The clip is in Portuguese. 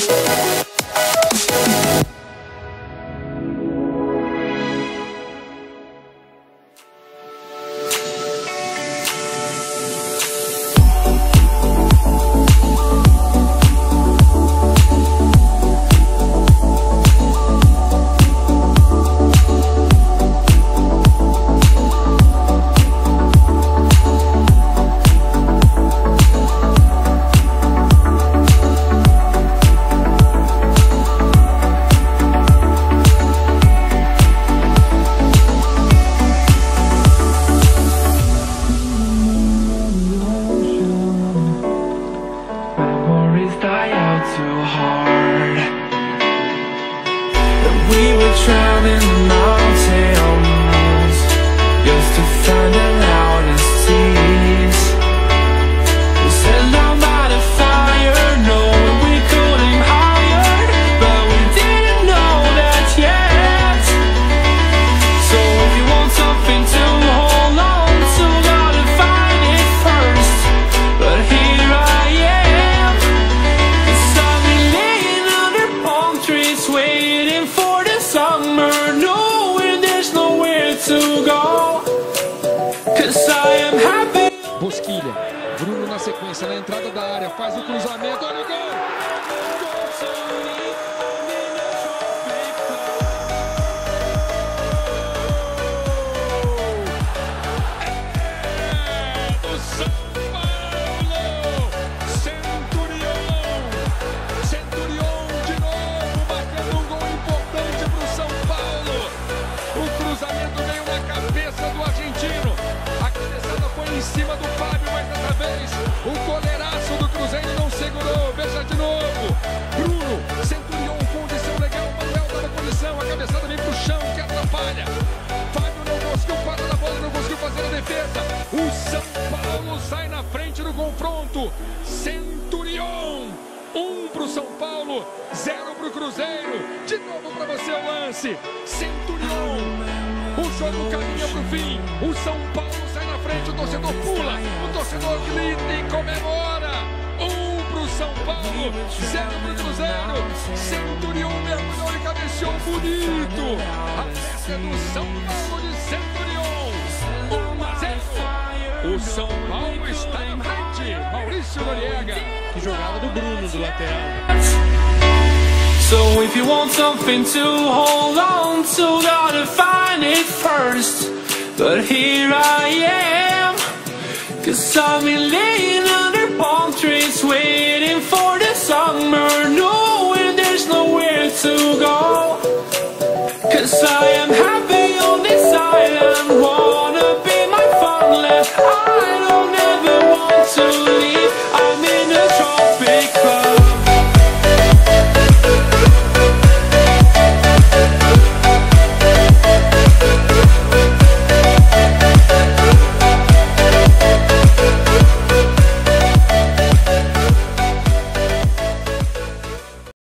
We were drowning in mountains just to find the loudest tears. We set down by the fire, knowing we couldn't hide, but we didn't know that yet. So if you want something to hold on to, gotta find it first. But here I am, 'cause I've been laying under palm trees waiting for summer, knowing there's nowhere to go, 'cause I am happy. Bosquilha, Bruno na sequência, na entrada da área, faz o cruzamento, olha o gol! Em cima do Fábio, mas dessa vez o goleiraço do Cruzeiro não segurou. Veja de novo, Bruno, Centurion, condição legal, Manuel dando condição, a cabeçada vem pro chão, que atrapalha. Fábio não conseguiu parar na bola, não conseguiu fazer a defesa. O São Paulo sai na frente do confronto. Centurion, 1 pro São Paulo, 0 pro Cruzeiro. De novo para você o lance. Centurion, o jogo caminha pro fim. O São Paulo sai na frente, o torcedor pula, o torcedor grita e comemora. 1 pro São Paulo, 0 pro Cruzeiro. Centurion mergulhou e cabeceou bonito. A festa do São Paulo de Centurion. 1-0. O São Paulo está na frente. Maurício Noriega. Que jogada do Bruno do lateral. So if you want something to hold on to, gotta find it first. But here I am, 'cause I've been laying